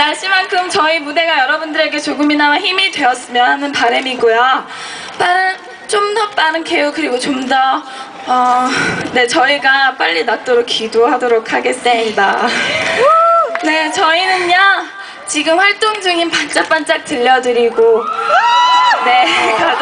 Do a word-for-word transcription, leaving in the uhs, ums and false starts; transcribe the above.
날씨만큼 저희 무대가 여러분들에게 조금이나마 힘이 되었으면 하는 바람이고요. 빠른, 좀 더 빠른 케어 그리고 좀 더 어, 네, 저희가 빨리 낫도록 기도하도록 하겠습니다. 네, 저희는요 지금 활동 중인 반짝반짝 들려드리고 네,